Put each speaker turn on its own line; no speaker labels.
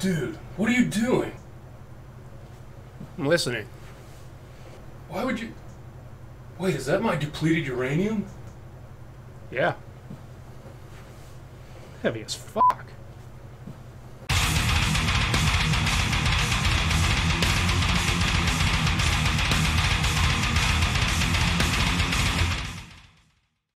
Dude, what are you doing?
I'm listening.
Why would you... Wait, is that my depleted uranium?
Yeah. Heavy as fuck.